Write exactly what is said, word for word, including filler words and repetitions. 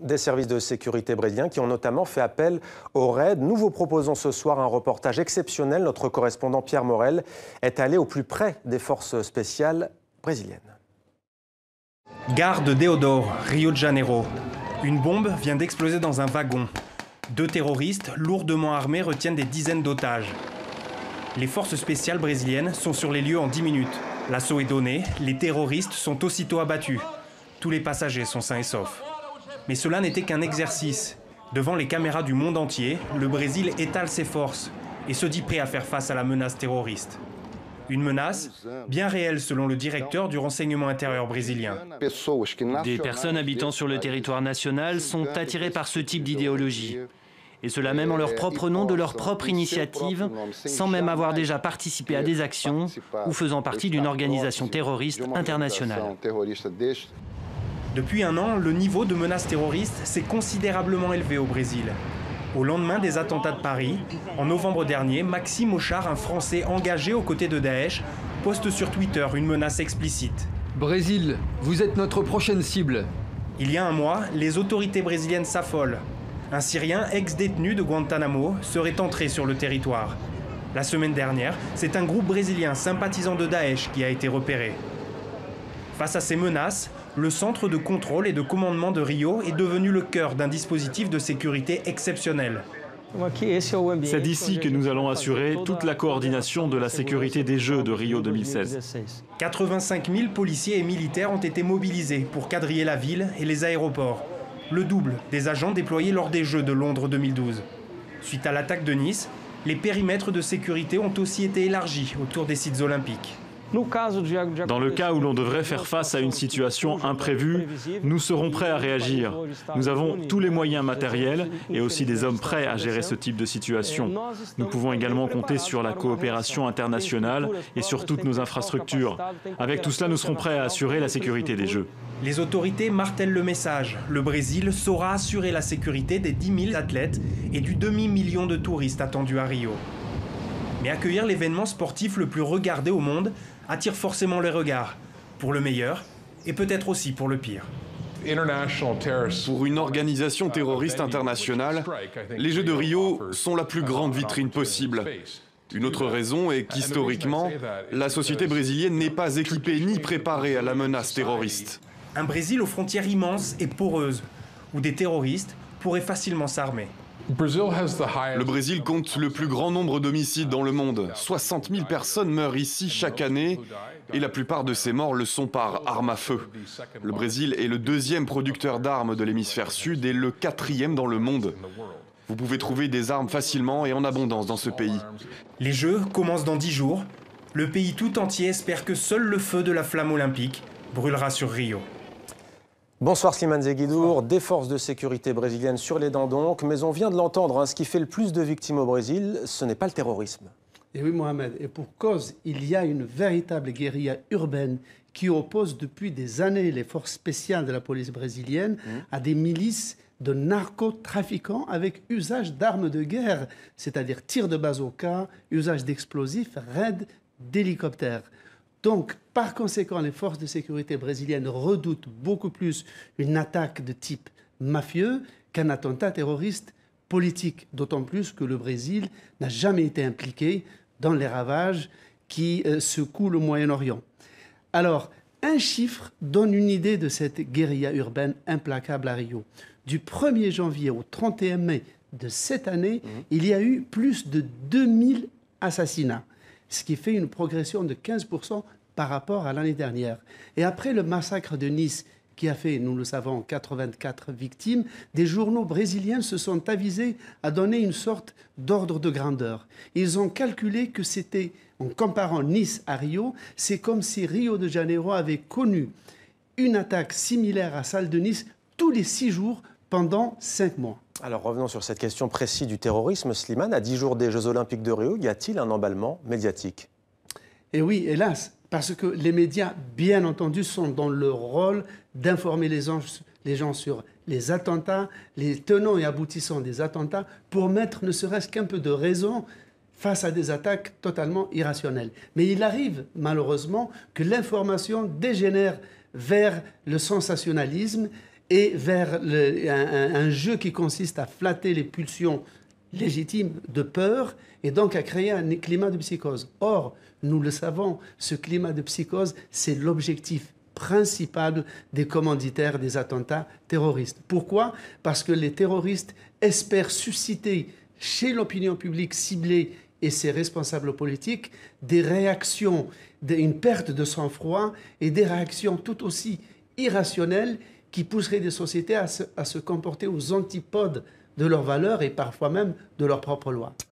des services de sécurité brésiliens qui ont notamment fait appel au raid. Nous vous proposons ce soir un reportage exceptionnel. Notre correspondant Pierre Morel est allé au plus près des forces spéciales brésiliennes. Gare de Deodoro, Rio de Janeiro. Une bombe vient d'exploser dans un wagon. Deux terroristes lourdement armés retiennent des dizaines d'otages. Les forces spéciales brésiliennes sont sur les lieux en dix minutes. L'assaut est donné, les terroristes sont aussitôt abattus. Tous les passagers sont sains et saufs. Mais cela n'était qu'un exercice. Devant les caméras du monde entier, le Brésil étale ses forces et se dit prêt à faire face à la menace terroriste. Une menace bien réelle selon le directeur du renseignement intérieur brésilien. Des personnes habitant sur le territoire national sont attirées par ce type d'idéologie. Et cela même en leur propre nom, de leur propre initiative, sans même avoir déjà participé à des actions ou faisant partie d'une organisation terroriste internationale. Depuis un an, le niveau de menace terroriste s'est considérablement élevé au Brésil. Au lendemain des attentats de Paris, en novembre dernier, Maxime Auchard, un Français engagé aux côtés de Daesh, poste sur Twitter une menace explicite. Brésil, vous êtes notre prochaine cible. Il y a un mois, les autorités brésiliennes s'affolent. Un Syrien ex-détenu de Guantanamo serait entré sur le territoire. La semaine dernière, c'est un groupe brésilien sympathisant de Daesh qui a été repéré. Face à ces menaces, le centre de contrôle et de commandement de Rio est devenu le cœur d'un dispositif de sécurité exceptionnel. C'est d'ici que nous allons assurer toute la coordination de la sécurité des Jeux de Rio deux mille seize. quatre-vingt-cinq mille policiers et militaires ont été mobilisés pour quadriller la ville et les aéroports. Le double des agents déployés lors des Jeux de Londres deux mille douze. Suite à l'attaque de Nice, les périmètres de sécurité ont aussi été élargis autour des sites olympiques. Dans le cas où l'on devrait faire face à une situation imprévue, nous serons prêts à réagir. Nous avons tous les moyens matériels et aussi des hommes prêts à gérer ce type de situation. Nous pouvons également compter sur la coopération internationale et sur toutes nos infrastructures. Avec tout cela, nous serons prêts à assurer la sécurité des Jeux. Les autorités martèlent le message. Le Brésil saura assurer la sécurité des dix mille athlètes et du demi-million de touristes attendus à Rio. Mais accueillir l'événement sportif le plus regardé au monde attire forcément les regards, pour le meilleur et peut-être aussi pour le pire. Pour une organisation terroriste internationale, les Jeux de Rio sont la plus grande vitrine possible. Une autre raison est qu'historiquement, la société brésilienne n'est pas équipée ni préparée à la menace terroriste. Un Brésil aux frontières immenses et poreuses, où des terroristes pourraient facilement s'armer. Le Brésil compte le plus grand nombre d'homicides dans le monde. soixante mille personnes meurent ici chaque année et la plupart de ces morts le sont par arme à feu. Le Brésil est le deuxième producteur d'armes de l'hémisphère sud et le quatrième dans le monde. Vous pouvez trouver des armes facilement et en abondance dans ce pays. Les Jeux commencent dans dix jours. Le pays tout entier espère que seul le feu de la flamme olympique brûlera sur Rio. Bonsoir Slimane Zeguidour, des forces de sécurité brésiliennes sur les dents donc, mais on vient de l'entendre, hein, ce qui fait le plus de victimes au Brésil, ce n'est pas le terrorisme. Et oui Mohamed, et pour cause, il y a une véritable guérilla urbaine qui oppose depuis des années les forces spéciales de la police brésilienne mmh. à des milices de narcotrafiquants avec usage d'armes de guerre, c'est-à-dire tir de bazooka, usage d'explosifs, raids d'hélicoptères. Donc, par conséquent, les forces de sécurité brésiliennes redoutent beaucoup plus une attaque de type mafieux qu'un attentat terroriste politique, d'autant plus que le Brésil n'a jamais été impliqué dans les ravages qui euh, secouent le Moyen-Orient. Alors, un chiffre donne une idée de cette guérilla urbaine implacable à Rio. Du premier janvier au trente et un mai de cette année, mmh. il y a eu plus de deux mille assassinats, ce qui fait une progression de quinze pour cent par rapport à l'année dernière. Et après le massacre de Nice, qui a fait, nous le savons, quatre-vingt-quatre victimes, des journaux brésiliens se sont avisés à donner une sorte d'ordre de grandeur. Ils ont calculé que c'était, en comparant Nice à Rio, c'est comme si Rio de Janeiro avait connu une attaque similaire à celle de Nice tous les six jours pendant cinq mois. Alors revenons sur cette question précise du terrorisme. Slimane, à dix jours des Jeux Olympiques de Rio, y a-t-il un emballement médiatique? Et oui, hélas, parce que les médias, bien entendu, sont dans le rôle d'informer les gens, les gens sur les attentats, les tenants et aboutissants des attentats, pour mettre ne serait-ce qu'un peu de raison face à des attaques totalement irrationnelles. Mais il arrive, malheureusement, que l'information dégénère vers le sensationnalisme et vers le, un, un jeu qui consiste à flatter les pulsions légitimes de peur et donc à créer un climat de psychose. Or, nous le savons, ce climat de psychose, c'est l'objectif principal des commanditaires des attentats terroristes. Pourquoi? Parce que les terroristes espèrent susciter chez l'opinion publique ciblée et ses responsables politiques des réactions, une perte de sang-froid et des réactions tout aussi irrationnelles qui pousseraient des sociétés à se, à se comporter aux antipodes de leurs valeurs et parfois même de leurs propres lois.